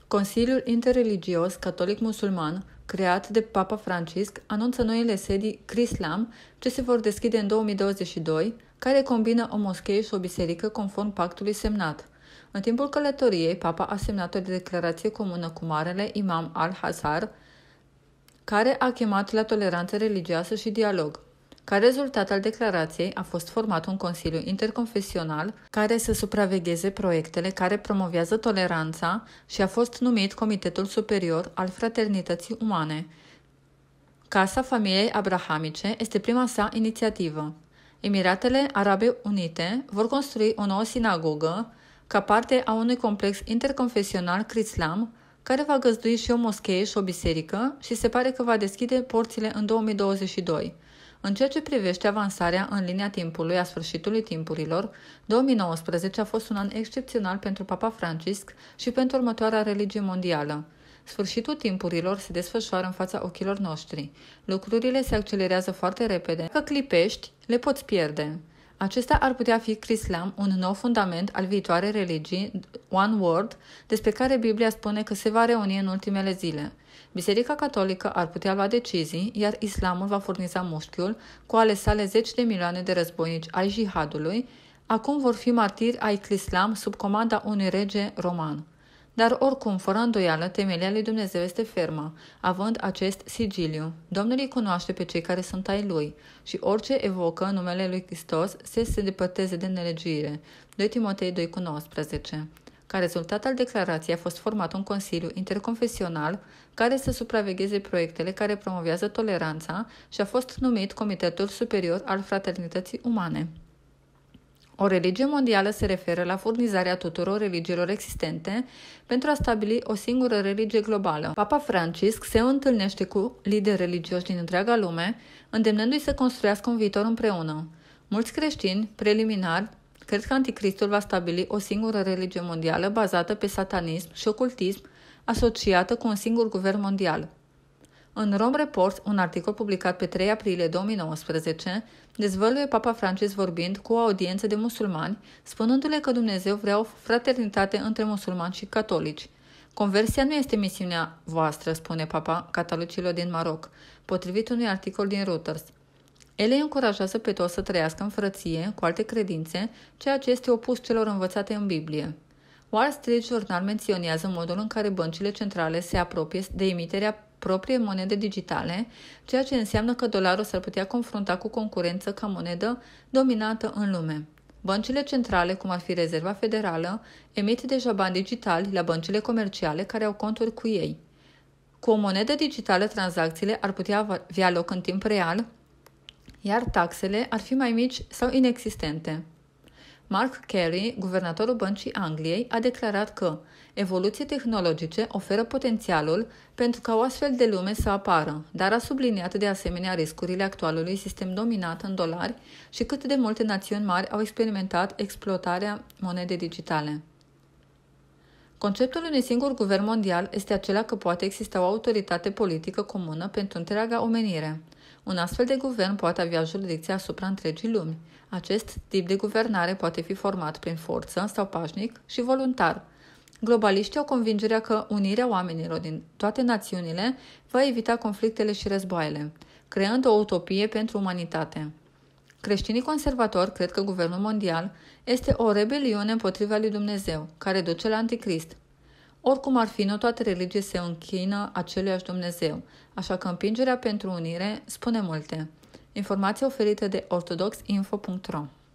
Consiliul Interreligios Catolic-Musulman, creat de Papa Francisc, anunță noile sedii CRISLAM, ce se vor deschide în 2022, care combină o moschee și o biserică conform pactului semnat. În timpul călătoriei, Papa a semnat o declarație comună cu Marele Imam al-Azhar, care a chemat la toleranță religioasă și dialog. Ca rezultat al declarației a fost format un consiliu interconfesional care să supravegheze proiectele care promovează toleranța și a fost numit Comitetul Superior al Fraternității Umane. Casa Familiei Abrahamice este prima sa inițiativă. Emiratele Arabe Unite vor construi o nouă sinagogă ca parte a unui complex interconfesional CRISLAM, care va găzdui și o moschee și o biserică și se pare că va deschide porțile în 2022. În ceea ce privește avansarea în linia timpului a sfârșitului timpurilor, 2019 a fost un an excepțional pentru Papa Francisc și pentru următoarea religie mondială. Sfârșitul timpurilor se desfășoară în fața ochilor noștri. Lucrurile se accelerează foarte repede. Dacă clipești, le poți pierde. Acesta ar putea fi CRISLAM, un nou fundament al viitoarei religii, One World, despre care Biblia spune că se va reuni în ultimele zile. Biserica Catolică ar putea lua decizii, iar Islamul va furniza mușchiul cu ale sale 10 de milioane de războinici ai jihadului, acum vor fi martiri ai CRISLAM sub comanda unui rege roman. Dar oricum, fără îndoială, temelia lui Dumnezeu este fermă, având acest sigiliu. Domnul îi cunoaște pe cei care sunt ai lui și orice evocă numele lui Hristos se depărteze de nelegiuire. 2 Timotei 2,19. Ca rezultat al declarației a fost format un consiliu interconfesional care să supravegheze proiectele care promovează toleranța și a fost numit Comitetul Superior al Fraternității Umane. O religie mondială se referă la furnizarea tuturor religiilor existente pentru a stabili o singură religie globală. Papa Francisc se întâlnește cu lideri religioși din întreaga lume, îndemnându-i să construiască un viitor împreună. Mulți creștini, preliminar, cred că Anticristul va stabili o singură religie mondială bazată pe satanism și ocultism, asociată cu un singur guvern mondial. În Rome Reports, un articol publicat pe 3 aprilie 2019, dezvăluie Papa Francisc vorbind cu o audiență de musulmani, spunându-le că Dumnezeu vrea o fraternitate între musulmani și catolici. Conversia nu este misiunea voastră, spune Papa catolicilor din Maroc, potrivit unui articol din Reuters. El îi încurajează pe toți să trăiască în frăție cu alte credințe, ceea ce este opus celor învățate în Biblie. Wall Street Journal menționează modul în care băncile centrale se apropie de emiterea proprie monede digitale, ceea ce înseamnă că dolarul s-ar putea confrunta cu concurență ca monedă dominantă în lume. Băncile centrale, cum ar fi Rezerva Federală, emit deja bani digitali la băncile comerciale care au conturi cu ei. Cu o monedă digitală, tranzacțiile ar putea avea loc în timp real, iar taxele ar fi mai mici sau inexistente. Mark Carey, guvernatorul Băncii Angliei, a declarat că evoluții tehnologice oferă potențialul pentru ca o astfel de lume să apară, dar a subliniat de asemenea riscurile actualului sistem dominat în dolari și cât de multe națiuni mari au experimentat exploatarea monedei digitale. Conceptul unui singur guvern mondial este acela că poate exista o autoritate politică comună pentru întreaga omenire. Un astfel de guvern poate avea jurisdicție asupra întregii lumi. Acest tip de guvernare poate fi format prin forță sau pașnic și voluntar. Globaliștii au convingerea că unirea oamenilor din toate națiunile va evita conflictele și războaiele, creând o utopie pentru umanitate. Creștinii conservatori cred că guvernul mondial este o rebeliune împotriva lui Dumnezeu, care duce la Anticrist. Oricum ar fi, nu toate religiile se închină aceluiași Dumnezeu, așa că împingerea pentru unire spune multe. Informație oferită de ortodoxinfo.ro